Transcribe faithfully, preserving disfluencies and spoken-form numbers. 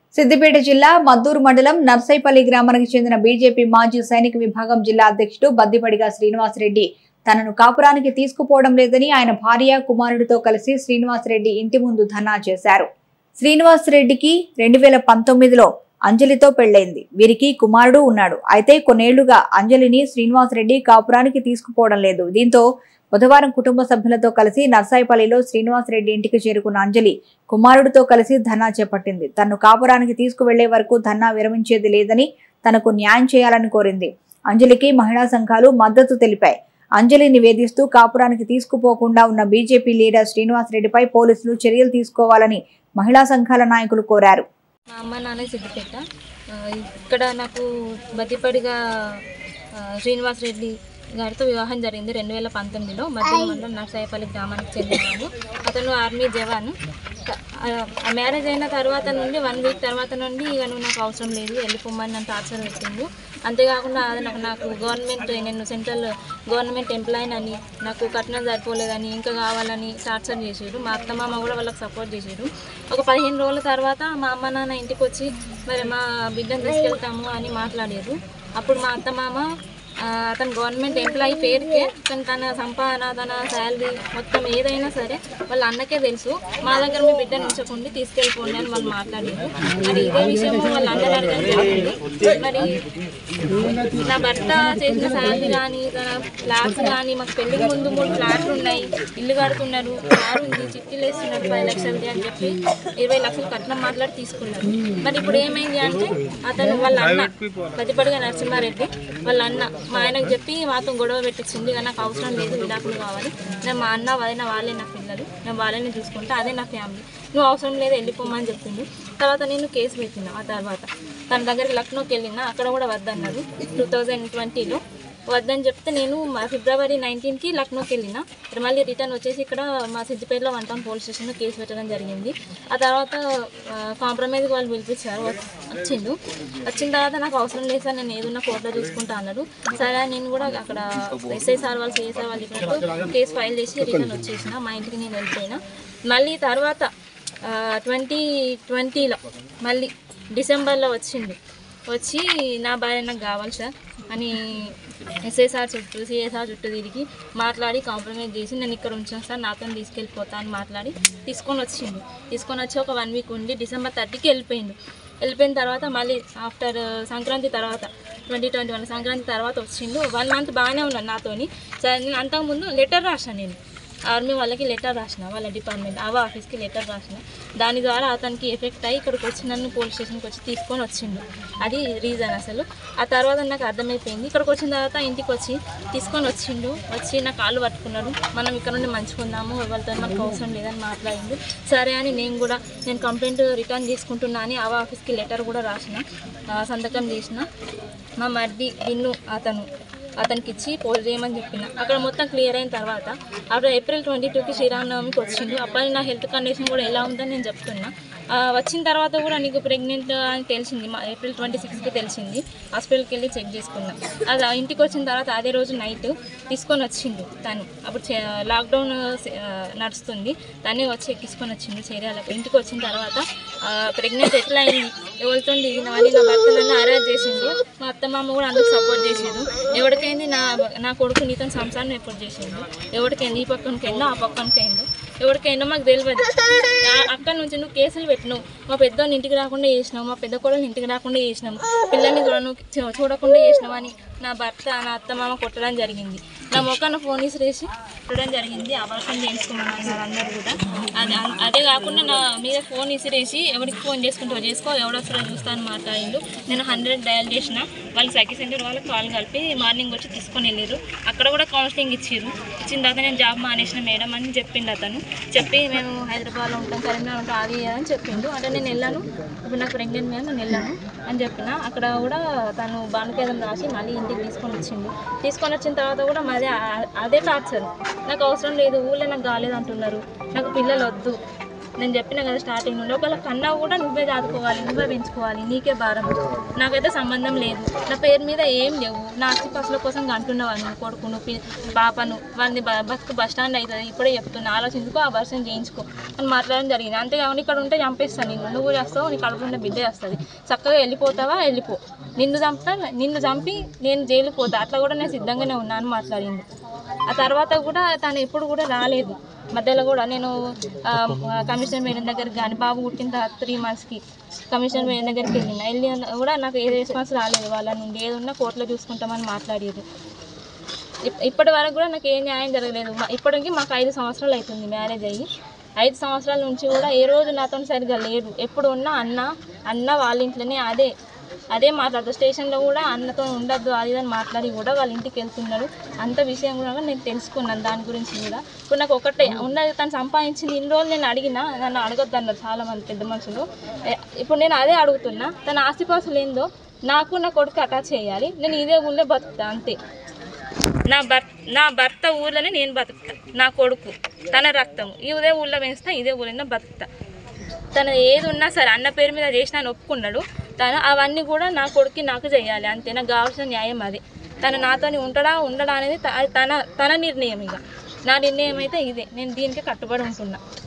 సిద్దిపేట జిల్లా మద్దూరు మండలం నర్సైపల్లి గ్రామానికి చెందిన బీజేపీ మాజీ సైనిక విభాగం జిల్లా అధ్యక్షుడు బద్దిపడిగా శ్రీనివాసరెడ్డి తనను కాపురానికి తీసుకుపోవడం లేదని ఆయన భార్య కుమారుడితో కలిసి శ్రీనివాసరెడ్డి ఇంటి ముందు ధర్నా చేశారు. శ్రీనివాసరెడ్డికి రెండు వేల పంతొమ్మిదిలో అంజలితో పెళ్లైంది. వీరికి కుమారుడు ఉన్నాడు. అయితే కొన్నేళ్లుగా అంజలిని శ్రీనివాసరెడ్డి కాపురానికి తీసుకుపోవడం లేదు. దీంతో బుధవారం కుటుంబ సభ్యులతో కలిసి నర్సాయిపల్లిలో శ్రీనివాసరెడ్డి ఇంటికి చేరుకున్న అంజలి కుమారుడితో కలిసి ధర్నా చేపట్టింది. తనను కాపురానికి తీసుకువెళ్లే వరకు ధర్నా విరమించేది లేదని, తనకు న్యాయం చేయాలని కోరింది. అంజలికి మహిళా సంఘాలు మద్దతు తెలిపాయి. అంజలిని వేధిస్తూ కాపురానికి తీసుకుపోకుండా ఉన్న బీజేపీ లీడర్ శ్రీనివాసరెడ్డిపై పోలీసులు చర్యలు తీసుకోవాలని మహిళా సంఘాల నాయకులు కోరారు. మా అమ్మ నాన్న సిద్దిపేట. ఇక్కడ నాకు బద్దిపడిగా శ్రీనివాసరెడ్డి గారితో వివాహం జరిగింది రెండు వేల పంతొమ్మిదిలో మద్దూరు మండలం నర్సాయిపల్లి గ్రామానికి చెందినవాడు. అతను ఆర్మీ జవాన్. మ్యారేజ్ అయిన తర్వాత నుండి వన్ వీక్ తర్వాత నుండి ఇక నువ్వు నాకు అవసరం లేదు వెళ్ళిపోమని నన్ను టార్చర్ పెట్టిండు. అంతేకాకుండా అది నాకు నాకు గవర్నమెంట్ నేను సెంట్రల్ గవర్నమెంట్ ఎంప్లాయీని అని, నాకు కట్నం సరిపోలేదని, ఇంకా కావాలని టార్చర్ చేసాడు. మా అత్తమామ కూడా వాళ్ళకి సపోర్ట్ చేసాడు. ఒక పదిహేను రోజుల తర్వాత మా అమ్మ నాన్న ఇంటికి వచ్చి మరి మా బిడ్డను తీసుకెళ్తాము అని మాట్లాడారు. అప్పుడు మా అత్తమామ అతను గవర్నమెంట్ ఎంప్లాయీ పేరుకే కానీ తన సంపాదన తన శాలరీ మొత్తం ఏదైనా సరే వాళ్ళ అన్నకే తెలుసు. మా దగ్గర మీ బిడ్డను ఉంచకుండా తీసుకెళ్ళిపోండి అని వాళ్ళు మాట్లాడారు. మరి ఇదే విషయం వాళ్ళ అన్న అడగడం జరిగింది. మరి నా భర్త చేసిన శాలరీ కానీ తన ఫ్లాట్స్ కానీ మాకు పెళ్లికి ముందు మూడు ఫ్లాట్లు ఉన్నాయి, ఇల్లు కడుతున్నారు, కారు ఉంది, చిట్టీలు వేస్తున్నారు పది లక్షలది అని చెప్పి ఇరవై లక్షలు కట్నం మాట్లాడి తీసుకున్నారు. మరి ఇప్పుడు ఏమైంది అంటే అతను వాళ్ళ అన్న బద్దిపడిగా నరసింహారెడ్డి వాళ్ళ అన్న మా ఆయనకు చెప్పి మాతో గొడవ పెట్టించింది. ఇక నాకు అవసరం లేదు, విడాకులు కావాలి, నేను మా అన్న వదిన వాళ్ళే నా పిల్లలు, నేను వాళ్ళని చూసుకుంటా, అదే నా ఫ్యామిలీ, నువ్వు అవసరం లేదు వెళ్ళిపోమని చెప్పింది. తర్వాత నేను కేసు పెట్టినా. ఆ తర్వాత తన దగ్గర లక్నోకి వెళ్ళినా, అక్కడ కూడా వద్దన్నారు. టూ థౌజండ్ ట్వంటీలో వద్దని చెప్తే నేను మా ఫిబ్రవరి నైన్టీన్కి లక్నోకి వెళ్ళిన. మళ్ళీ రిటర్న్ వచ్చేసి ఇక్కడ మా సిద్దిపేటలో వన్ టౌన్ పోలీస్ స్టేషన్లో కేసు పెట్టడం జరిగింది. ఆ తర్వాత కాంప్రమైజ్కి వాళ్ళు పిలిపించారు. వచ్చిండు. వచ్చిన తర్వాత నాకు అవసరం లేదు సార్, నేను ఏదన్నా కోర్టులో చూసుకుంటా అన్నారు. సరే నేను కూడా అక్కడ ఎస్ఐ సార్ వాళ్ళు సిఐ సార్ వాళ్ళు చెప్పినట్టు కేసు ఫైల్ చేసి రిటర్న్ వచ్చేసిన. మా ఇంటికి నేను వెళ్ళిపోయినా. మళ్ళీ తర్వాత ట్వంటీ ట్వంటీలో మళ్ళీ డిసెంబర్లో వచ్చిండు. వచ్చి నా భార్య నాకు కావాలి సార్ అని ఎస్ఐసార్ చుట్టూ సిఐసార్ చుట్టూ తిరిగి మాట్లాడి కాంప్రమైజ్ చేసి నేను ఇక్కడ ఉంచాను సార్, నాతో తీసుకెళ్ళిపోతా అని మాట్లాడి తీసుకొని వచ్చిండు. తీసుకొని వచ్చి ఒక వన్ వీక్ ఉండి డిసెంబర్ థర్టీకి వెళ్ళిపోయిండు. వెళ్ళిపోయిన తర్వాత మళ్ళీ ఆఫ్టర్ సంక్రాంతి తర్వాత ట్వంటీ ట్వంటీ వన్ సంక్రాంతి తర్వాత వచ్చిండు. వన్ మంత్ బాగానే ఉన్నాను నాతోని. సరే నేను అంతకుముందు లెటర్ రాసాను, నేను ఆర్మీ వాళ్ళకి లెటర్ రాసిన, వాళ్ళ డిపార్ట్మెంట్ ఆవా ఆఫీస్కి లెటర్ రాసిన. దాని ద్వారా అతనికి ఎఫెక్ట్ అయ్యి ఇక్కడికి వచ్చి నన్ను పోలీస్ స్టేషన్కి వచ్చి తీసుకొని వచ్చిండు. అది రీజన్ అసలు. ఆ తర్వాత నాకు అర్థమైపోయింది. ఇక్కడికి వచ్చిన తర్వాత ఇంటికి వచ్చి తీసుకొని వచ్చిండు. వచ్చి నా కాళ్ళు పట్టుకున్నాడు. మనం ఇక్కడ నుండి మంచుకుందాము, ఎవరితో మనకు అవసరం లేదని మాట్లాడిండు. సరే అని నేను కూడా నేను కంప్లైంట్ రిటర్న్ చేసుకుంటున్నా అని ఆవా ఆఫీస్కి లెటర్ కూడా రాసిన, సంతకం చేసిన. మా మర్ది విన్ను అతను అతనికి ఇచ్చి పోస్ట్ చేయమని చెప్పిన. అక్కడ మొత్తం క్లియర్ అయిన తర్వాత అప్పుడు ఏప్రిల్ ట్వంటీ టూకి శ్రీరామనవమికి వచ్చిండు. అప్పటి నా హెల్త్ కండిషన్ కూడా ఎలా ఉందని నేను చెప్తున్నా. వచ్చిన తర్వాత కూడా నీకు ప్రెగ్నెంట్ అని తెలిసింది. మా ఏప్రిల్ ట్వంటీ సిక్స్కి తెలిసింది. హాస్పిటల్కి వెళ్ళి చెక్ చేసుకున్నాం. అది ఇంటికి వచ్చిన తర్వాత అదే రోజు నైట్ తీసుకొని వచ్చిండు తను. అప్పుడు లాక్డౌన్ నడుస్తుంది, దాన్ని వచ్చి ఎక్కించుకొని వచ్చిండు చీరాలకు. ఇంటికి వచ్చిన తర్వాత ప్రెగ్నెంట్ ఎట్లా అయింది, ఎవరితో దిగినవని నా భర్త నన్ను అరెస్ట్ చేసిండు. మా అత్తమామ కూడా అందుకు సపోర్ట్ చేసిండు. ఎవరికైంది నా నా కొడుకు నీతో సంసారం ఎప్పుడు చేసిండు, ఎవరికైంది ఈ పక్కనకి అయిందో ఆ పక్కనకి అయిందో ఎవరికైనా మాకు తెలియదు. అక్కడ నుంచి నువ్వు కేసులు పెట్టినావు, మా పెద్దోని ఇంటికి రాకుండా చేసినావు, మా పెద్ద కోడని ఇంటికి రాకుండా చేసినాము, పిల్లల్ని కూడా నువ్వు చూడకుండా చేసినావు అని నా భర్త నా అత్తమామ కొట్టడం జరిగింది. నా మొక్కన ఫోన్ ఇసిరేసి కొట్టడం జరిగింది. అబార్షన్ చేయించుకున్నాను అందరూ కూడా. అది అదే కాకుండా నా మీద ఫోన్ ఇసిరేసి ఎవరికి ఫోన్ చేసుకుంటావు చేసుకో, ఎవడొస్తారో చూస్తా అని మాట్లాడిండు. నేను హండ్రెడ్ డయల్ చేసిన. వాళ్ళు సఖీ సెంటర్ వాళ్ళకి కాల్ కలిపి మార్నింగ్ వచ్చి తీసుకొని వెళ్ళారు. అక్కడ కూడా కౌన్సిలింగ్ ఇచ్చారు. ఇచ్చిన తర్వాత నేను జాబ్ మానేసిన మేడం అని చెప్పిండు అతను. చెప్పి మేము హైదరాబాద్లో ఉంటాం, కరీంనగర్ ఉంటాం, అది అని చెప్పిండు. అంటే నేను వెళ్ళాను, ఇప్పుడు నాకు ప్రెగ్నెంట్ మీద నేను వెళ్ళాను అని చెప్పిన. అక్కడ కూడా తను బాణకేదం రాసి మళ్ళీ ఇంటికి తీసుకొని వచ్చిండు. తీసుకొని వచ్చిన తర్వాత కూడా మాది అదే టార్చర్. నాకు అవసరం లేదు, ఊళ్ళో నాకు కాలేదు అంటున్నారు, నాకు పిల్లలు వద్దు, నేను చెప్పిన కదా స్టార్టింగ్ నుండి, ఒకవేళ కన్నా కూడా నువ్వే చదువుకోవాలి, నువ్వే పెంచుకోవాలి, నీకే భారం, నాకైతే సంబంధం లేదు, నా పేరు మీద ఏం లేవు, నా ఆస్తి పసుల కోసం అంటున్నావు, కొడుకును పాపను వాళ్ళని బతుకు బస్ స్టాండ్ అవుతుంది, ఇప్పుడే చెప్తున్నా, ఆలోచించుకో, ఆ వర్షం చేయించుకో అని మాట్లాడడం జరిగింది. అంతేకాకుండా ఇక్కడ ఉంటే చంపేస్తాను నిన్ను, నువ్వు చేస్తావు, నీ కడుపు ఉన్న బిడ్డే వస్తుంది, చక్కగా వెళ్ళిపోతావా వెళ్ళిపో, నిన్ను చంపుతా, నిన్ను చంపి నేను జైలుకి పోతా, అట్లా కూడా నేను సిద్ధంగానే ఉన్నాను మాట్లాడింది. ఆ తర్వాత కూడా తను ఎప్పుడు కూడా రాలేదు. మధ్యలో కూడా నేను కమిషనర్ మేడం దగ్గరికి కానీ, బాబు పుట్టిన తర్వాత త్రీ మంత్స్కి కమిషనర్ మేడం దగ్గరికి వెళ్ళిన వెళ్ళి కూడా నాకు ఏ రెస్పాన్స్ రాలేదు వాళ్ళ నుండి. ఏదన్నా కోర్టులో చూసుకుంటామని మాట్లాడేది. ఇప్పటి వరకు కూడా నాకు ఏ న్యాయం జరగలేదు. ఇప్పటికి మాకు ఐదు సంవత్సరాలు అవుతుంది మ్యారేజ్ అయ్యి. ఐదు సంవత్సరాల నుంచి కూడా ఏ రోజు నాతో సరిగ్గా లేదు. ఎప్పుడు ఉన్నా అన్న అన్న వాళ్ళ ఇంట్లోనే అదే అదే మాట్లాడుతూ స్టేషన్లో కూడా అన్నతో ఉండద్దు అది అని మాట్లాడి కూడా వాళ్ళ ఇంటికి వెళ్తున్నారు. అంత విషయం కూడా నేను తెలుసుకున్నాను దాని గురించి కూడా. ఇప్పుడు నాకు ఒకటే ఉన్నది, తను సంపాదించింది ఇన్ని రోజులు నేను అడిగినా, నన్ను అడగొద్దు అన్నారు చాలామంది పెద్ద మనుషులు. ఇప్పుడు నేను అదే అడుగుతున్నా, తన ఆస్తిపాసులు ఏందో నాకు నా కొడుకు అటాచ్ చేయాలి, నేను ఇదే ఊళ్ళో బతుకుతా అంతే. నా భర్త నా భర్త ఊళ్ళోనే నేను బతుకుతా, నా కొడుకు తన రక్తం ఇదే ఊళ్ళో పెంచుతా, ఇదే ఊళ్ళో బతుకుతా. తను ఏది ఉన్నా సరే అన్న పేరు మీద చేసిన ఒప్పుకున్నాడు తను, అవన్నీ కూడా నా కొడుక్కి నాకు చేయాలి అంతే. నాకు కావాల్సిన న్యాయం అది. తను నాతో ఉండడా ఉండడా అనేది తన తన నిర్ణయం. ఇక నా నిర్ణయం అయితే ఇదే, నేను దీనికి కట్టుబడి ఉంటున్నా.